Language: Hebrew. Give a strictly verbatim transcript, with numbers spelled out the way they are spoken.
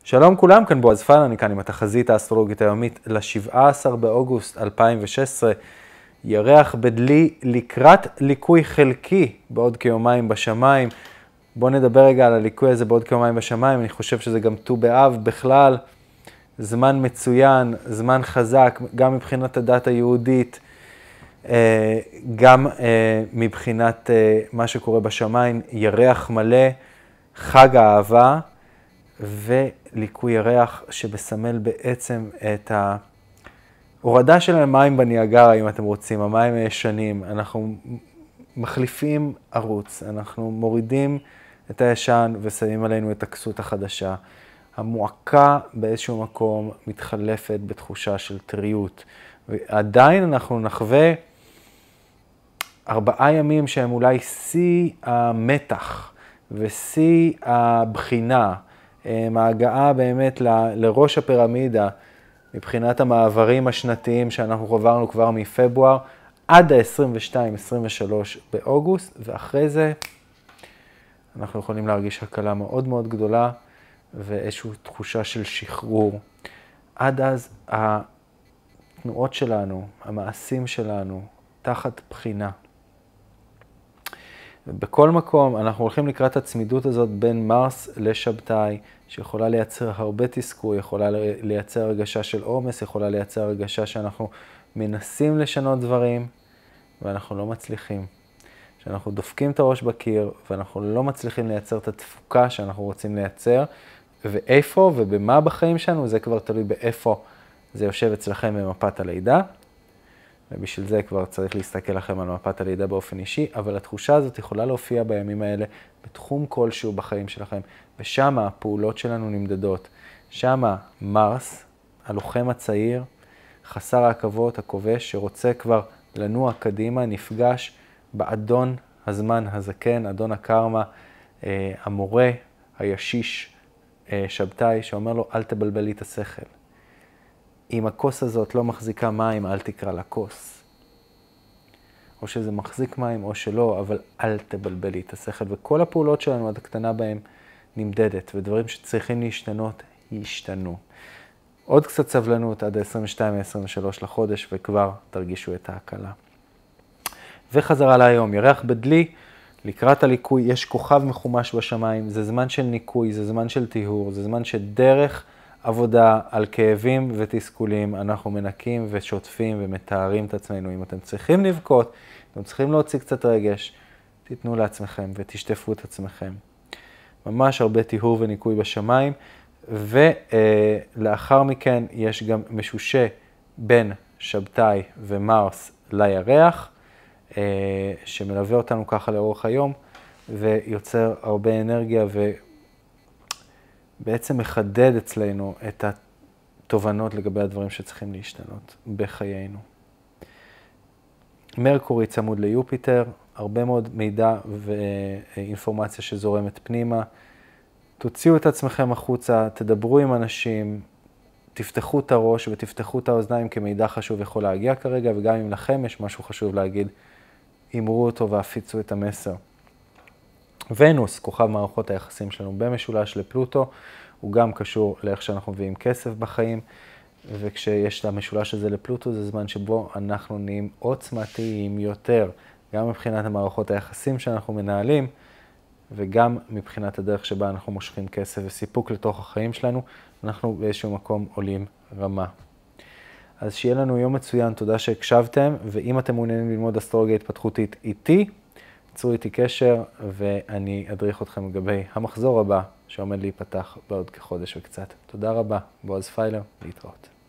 שלום כולם, כאן בועז פיילר, אני כאן עם התחזית האסטרולוגית היומית ל-שבעה עשר באוגוסט אלפיים ושש עשרה, ירח בדלי לקראת ליקוי חלקי בעוד כיומיים בשמיים. בואו נדבר רגע על הליקוי הזה בעוד כיומיים בשמיים, אני חושב שזה גם ט"ו באב בכלל, זמן מצוין, זמן חזק, גם מבחינת הדת היהודית, גם מבחינת מה שקורה בשמיים, ירח מלא, חג האהבה, וליקוי ירח שמסמל בעצם את ההורדה של המים בניאגרה, אם אתם רוצים, המים הישנים. אנחנו מחליפים ערוץ, אנחנו מורידים את הישן ושמים עלינו את הכסות החדשה. המועקה באיזשהו מקום מתחלפת בתחושה של טריות. ועדיין אנחנו נחווה ארבעה ימים שהם אולי שיא המתח ושיא הבחינה. ההגעה באמת ל- לראש הפירמידה, מבחינת המעברים השנתיים שאנחנו עברנו כבר מפברואר, עד ה-עשרים ושתיים עשרים ושלוש באוגוסט, ואחרי זה אנחנו יכולים להרגיש הקלה מאוד מאוד גדולה, ואיזושהי תחושה של שחרור. עד אז התנועות שלנו, המעשים שלנו, תחת בחינה. ובכל מקום אנחנו הולכים לקראת הצמידות הזאת בין מרס לשבתאי, שיכולה לייצר הרבה תסכול, יכולה לייצר הרגשה של עומס, יכולה לייצר הרגשה שאנחנו מנסים לשנות דברים, ואנחנו לא מצליחים. שאנחנו דופקים את הראש בקיר, ואנחנו לא מצליחים לייצר את התפוקה שאנחנו רוצים לייצר, ואיפה ובמה בחיים שלנו, זה כבר תלוי באיפה זה יושב אצלכם במפת הלידה, ובשביל זה כבר צריך להסתכל לכם על מפת הלידה באופן אישי, אבל התחושה הזאת יכולה להופיע בימים האלה בתחום כלשהו בחיים שלכם, ושם הפעולות שלנו נמדדות. שם מרס, הלוחם הצעיר, חסר העכבות, הכובש, שרוצה כבר לנוע קדימה, נפגש באדון הזמן הזקן, אדון הקרמה, המורה, הישיש, שבתאי, שאומר לו, אל תבלבל לי את השכל. אם הכוס הזאת לא מחזיקה מים, אל תקרא לה כוס. או שזה מחזיק מים או שלא, אבל אל תבלבל לי את השכל. וכל הפעולות שלנו, עד הקטנה בהן, נמדדת, ודברים שצריכים להשתנות, ישתנו. עוד קצת סבלנות עד ה-עשרים ושתיים עשרים ושלוש לחודש, וכבר תרגישו את ההקלה. וחזרה להיום, ירח בדלי, לקראת הליקוי, יש כוכב מחומש בשמיים, זה זמן של ניקוי, זה זמן של טיהור, זה זמן שדרך עבודה על כאבים ותסכולים, אנחנו מנקים ושוטפים ומתארים את עצמנו. אם אתם צריכים לבכות, אתם צריכים להוציא קצת רגש, תיתנו לעצמכם ותשטפו את עצמכם. ממש הרבה טיהור וניקוי בשמיים, ולאחר מכן יש גם משושה בין שבתאי ומרס לירח, שמלווה אותנו ככה לאורך היום, ויוצר הרבה אנרגיה ובעצם מחדד אצלנו את התובנות לגבי הדברים שצריכים להשתנות בחיינו. מרקורי צמוד ליופיטר, הרבה מאוד מידע ואינפורמציה שזורמת פנימה. תוציאו את עצמכם החוצה, תדברו עם אנשים, תפתחו את הראש ותפתחו את האוזניים, כי מידע חשוב יכול להגיע כרגע, וגם אם לכם יש משהו חשוב להגיד, אמרו אותו והפיצו את המסר. ונוס, כוכב מערכות היחסים שלנו במשולש לפלוטו, הוא גם קשור לאיך שאנחנו מביאים כסף בחיים, וכשיש את המשולש הזה לפלוטו, זה זמן שבו אנחנו נהיים עוצמתיים יותר, גם מבחינת המערכות היחסים שאנחנו מנהלים, וגם מבחינת הדרך שבה אנחנו מושכים כסף וסיפוק לתוך החיים שלנו, אנחנו באיזשהו מקום עולים רמה. אז שיהיה לנו יום מצוין, תודה שהקשבתם, ואם אתם מעוניינים ללמוד אסטרולוגיה התפתחותית איתי, צרו איתי קשר, ואני אדריך אתכם לגבי המחזור הבא שעומד להיפתח בעוד כחודש וקצת. תודה רבה, בועז פיילר, להתראות.